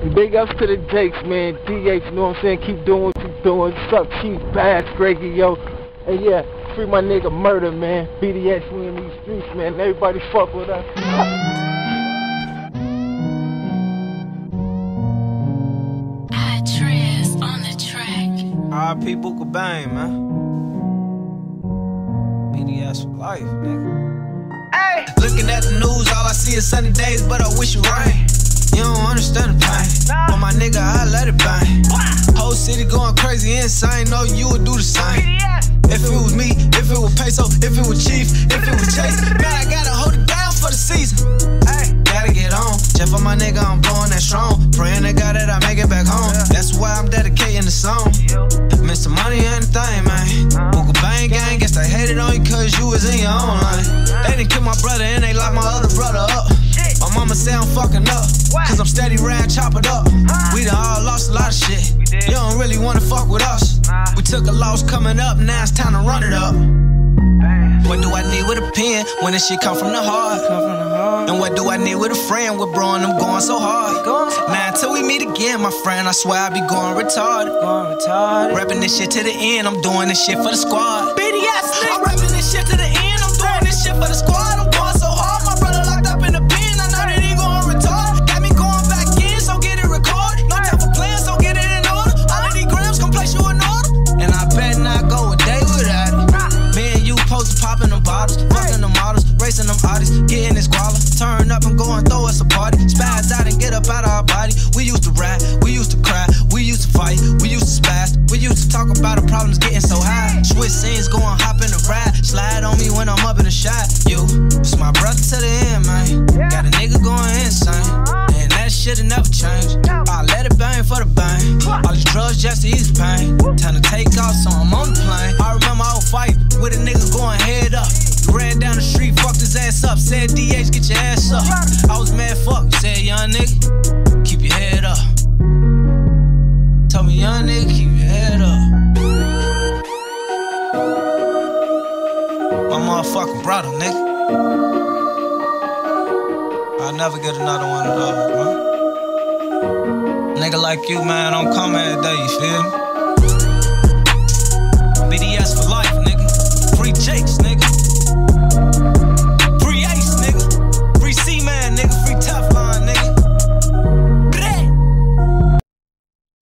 And big ups to the Jakes, man. DH, you know what I'm saying? Keep doing what you doing. Suck cheap bass, Greggy, yo. And yeah, free my nigga Murder, man. BDS, we in these streets, man. Everybody fuck with us. R.I.P. Booker Bang, man. BDS for life, nigga. Hey! Looking at the news, all I see is sunny days, but I wish it rain. You don't understand the pain. But my nigga, I let it bang. Whole city going crazy, insane. Know you would do the same. If it was me, if it was Peso, if it was Chief, if it was Chase, man, I gotta hold it down for the season. Hey, gotta get on. Jeff on my nigga, I'm blowing that strong. Praying to God that I make it back home. That's why I'm dedicating the song. Mr. Money ain't the thing, man. Booker Bang gang, guess they hated on you cause you was in your own lane. They didn't kill my brother and they locked my other brother up. My mama say I'm fucking up, cause I'm steady round, chop it up. We done all lost a lot of shit. You don't really wanna fuck with us. We took a loss coming up, now it's time to run it up. What do I need with a pen when this shit come from the heart? And what do I need with a friend with bro and them going so hard? Now until we meet again, my friend, I swear I be going retarded. Rapping this shit to the end, I'm doing this shit for the squad. BDS, I'm rapping this shit to the end, I'm doing this shit for the squad. I'm going so hard, my brother locked up in the pen, I know that he going retarded. Got me going back in, so get it recorded. No time for plans, so get it in order. All of these grams gon' place you in order. And I bet not go a day without it. Me and you posted popping them bottles, fucking them models, racing them artists, getting this squalor. Turn up and go and throw us a party. Spaz out and get up out of our body. We used to rap, we used to cry, we used to fight, we used to spaz. We used to talk about the problems getting so high. Switch scenes, go and hop in the ride. Slide on me when I'm up in the shot. You, it's my brother to the end, man. Got a nigga going insane, and that shit'll never change. I let it bang for the bang. All these drugs just to ease the pain. Time to take off, so I'm on the plane. I remember I was fighting with a nigga going head up. Ran down the street, fucked his ass up. Said DH, get your ass up. I was mad fuck. Said young nigga, keep your head up. Told me young nigga, keep your head up. My motherfucking brother, nigga. I'll never get another one of those, man. Nigga like you, man, don't come every day, you feel me?